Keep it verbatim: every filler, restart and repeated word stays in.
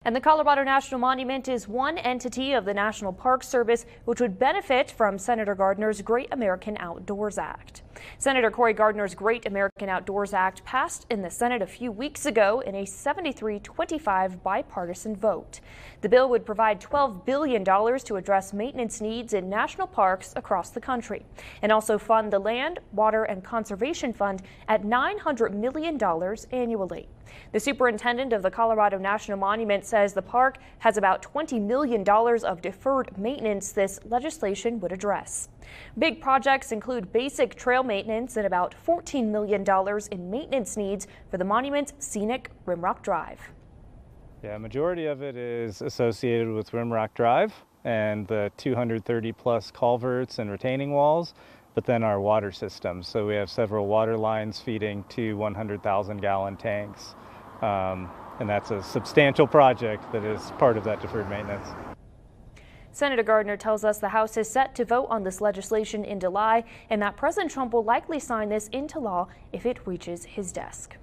And the Colorado National Monument is one entity of the National Park Service which would benefit from Senator Gardner's Great American Outdoors Act. Senator Cory Gardner's Great American Outdoors Act passed in the Senate a few weeks ago in a seventy-three twenty-five bipartisan vote. The bill would provide twelve billion dollars to address maintenance needs in national parks across the country and also fund the Land, Water, and Conservation Fund at nine hundred million dollars annually. The superintendent of the Colorado National Monument says the park has about twenty million dollars of deferred maintenance this legislation would address. Big projects include basic trail maintenance and about fourteen million dollars in maintenance needs for the monument's scenic Rimrock Drive. Yeah, majority of it is associated with Rimrock Drive and the two hundred thirty plus culverts and retaining walls, but then our water system. So we have several water lines feeding two one hundred thousand gallon tanks. Um, and that's a substantial project that is part of that deferred maintenance. Senator Gardner tells us the House is set to vote on this legislation in July and that President Trump will likely sign this into law if it reaches his desk.